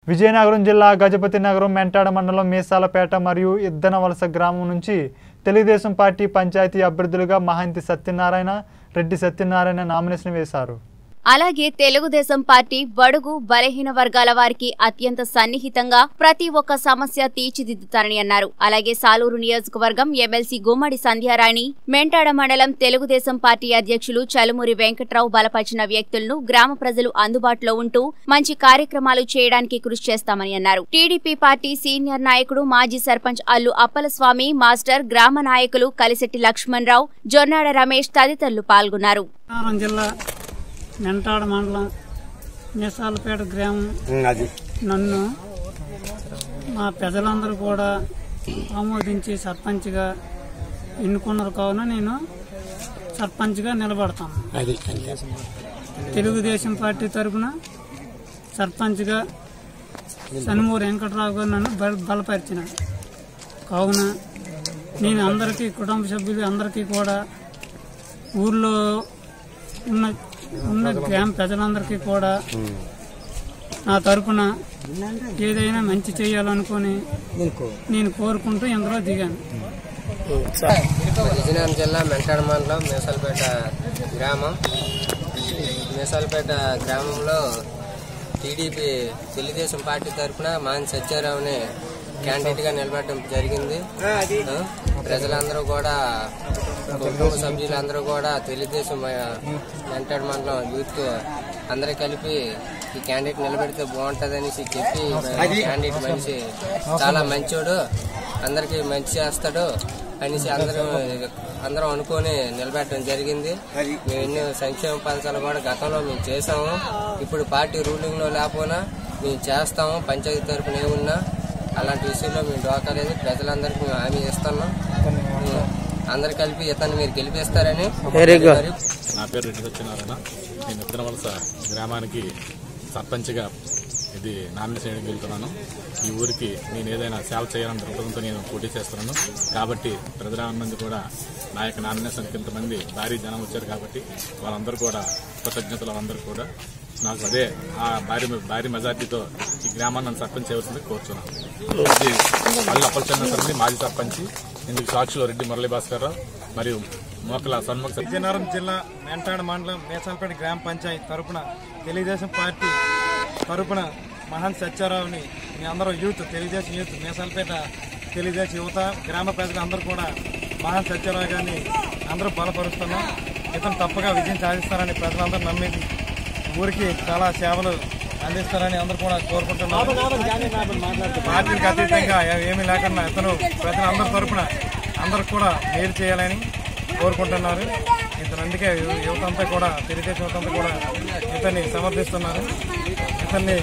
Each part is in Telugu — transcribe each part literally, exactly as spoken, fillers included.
విజయనగరం జిల్లా గజపతి నగరం మెంటాడ మండలం మీసాలపేట మరియు ఇద్దనవలస గ్రామం నుంచి తెలుగుదేశం పార్టీ పంచాయతీ అభ్యర్థులుగా మహంతి సత్యనారాయణ రెడ్డి సత్యనారాయణ నామినేషన్ వేశారు. అలాగే తెలుగుదేశం పార్టీ బడుగు బలహీన వర్గాల వారికి అత్యంత సన్నిహితంగా ప్రతి ఒక్క సమస్య తీర్చిదిద్దుతారని అన్నారు. అలాగే సాలూరు నియోజకవర్గం ఎమ్మెల్సీ గుమ్మడి సంధ్యారాణి, మెంటాడ మండలం తెలుగుదేశం పార్టీ అధ్యక్షులు చలుమూరి వెంకట్రావు బలపరిచిన వ్యక్తులను గ్రామ ప్రజలు అందుబాటులో ఉంటూ మంచి కార్యక్రమాలు చేయడానికి కృషి చేస్తామని అన్నారు. టీడీపీ పార్టీ సీనియర్ నాయకుడు మాజీ సర్పంచ్ అల్లు అప్పలస్వామి మాస్టర్, గ్రామ నాయకులు కలిశెట్టి లక్ష్మణరావు, జొన్నాడ రమేష్ తదితరులు పాల్గొన్నారు. మెంటాడ మండలం మీసాలపేట గ్రామం నన్ను మా ప్రజలందరూ కూడా ఆమోదించి సర్పంచ్గా ఎన్నుకున్నారు కావున నేను సర్పంచ్గా నిలబడతాను. తెలుగుదేశం పార్టీ తరఫున సర్పంచ్గా చలుమూరి వెంకట్రావు గారు నన్ను బలపరిచిన కావున నేను అందరికీ కుటుంబ సభ్యులు అందరికీ కూడా ఊర్లో ఉన్న ఉన్న గ్రామ ప్రజలందరికీ కూడా నా తరఫున ఏదైనా మంచి చేయాలనుకుని నేను కోరుకుంటూ ఇందులో దిగాను. విజయనగరం జిల్లా మెంటాడ మండలం మీసాలపేట గ్రామం మీసాలపేట గ్రామంలో టీడీపీ తెలుగుదేశం పార్టీ తరఫున మాన్ సత్యారావుని క్యాండిడేట్ గా నిలబడటం జరిగింది. ప్రజలందరూ కూడా కుటుంబ సభ్యులందరూ కూడా తెలుగుదేశం మెంటాడ మండలం యూత్ అందరూ కలిపి ఈ క్యాండిడేట్ నిలబెడితే బాగుంటది అనేసి చెప్పి క్యాండిడేట్ మనిషి చాలా మంచోడు, అందరికి మంచి చేస్తాడు అనేసి అందరూ అందరం అనుకుని నిలబెట్టడం జరిగింది. మేము ఎన్నో సంక్షేమ పథకాలు కూడా గతంలో మేము చేసాము. ఇప్పుడు పార్టీ రూలింగ్ లో లేకపోయినా మేము చేస్తాము. పంచాయతీ తరఫున ఏమున్నా అలాంటి విషయంలో మేము డోకాలేదు. ప్రజలందరికీ మేము హామీ ఇస్తున్నాం. అందరు కలిపి ఇతను మీరు గెలిపిస్తారని. నా పేరు రెడ్డి సత్యనారాయణ. నేను ఇద్దనవలస గ్రామానికి సర్పంచ్గా ఇది నామినేషన్ చేయడానికి వెళ్తున్నాను. ఈ ఊరికి నేను ఏదైనా సేవ చేయాలని దృక్పథంతో నేను పోటీ చేస్తున్నాను. కాబట్టి ప్రజలందరూ కూడా నా యొక్క నామినేషన్కి ఇంతమంది భారీ జనం వచ్చారు కాబట్టి వాళ్ళందరూ కూడా కృతజ్ఞతలు. వాళ్ళందరూ కూడా నాకు అదే ఆ భారీ భారీ మెజార్టీతో ఈ గ్రామాన్ని నన్ను సర్పంచ్ చేయవలసింది కోరుచున్నాను. అల్లు అప్పలచంద్ర మాజీ సర్పంచ్, ఇందుకు సాక్షులు రెడ్డి మురళీ భాస్కర్ రావు మరియు మోకల సన్ముఖ. విజయనగరం జిల్లా మెంటాడ మండలం మీసాలపేట గ్రామ పంచాయతీ తరఫున తెలుగుదేశం పార్టీ తరఫున మహంతి సత్యారావుని మీ అందరూ యూత్ తెలుగుదేశం యూత్ మీసాలపేట తెలుగుదేశం యువత గ్రామ ప్రజలు అందరూ కూడా మహంతి సత్యారావు గారిని అందరూ బలపరుస్తున్నాం. ఇతను తప్పగా విజయం సాధిస్తారని ప్రజలందరూ నమ్మేది ఊరికి చాలా సేవలు అందిస్తారని అందరూ కూడా కోరుకుంటున్నారు. పార్టీకి అతీతంగా ఏమీ లేకుండా ఇతను ప్రజలందరి తరఫున అందరూ కూడా మేలు చేయాలని కోరుకుంటున్నారు. ఇతను అందుకే యువత అంతా కూడా తెలుగుదేశం యువత అంతా కూడా ఇతన్ని సమర్థిస్తున్నారు. ఇతన్ని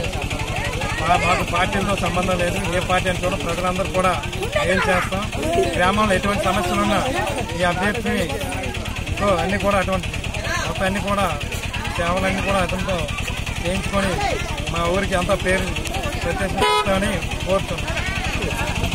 మాకు పార్టీలతో సంబంధం లేదు, ఏ పార్టీ అని కూడా ప్రజలందరూ కూడా ఏం చేస్తాం. గ్రామంలో ఎటువంటి సమస్యలున్నా ఈ అభ్యర్థిని అన్ని కూడా అటువంటి మొత్తం అన్ని కూడా సేవలన్నీ కూడా అతనితో చేయించుకొని మా ఊరికి అంతా పేరు ప్రత్యేకిస్తామని కోరుతున్నాం.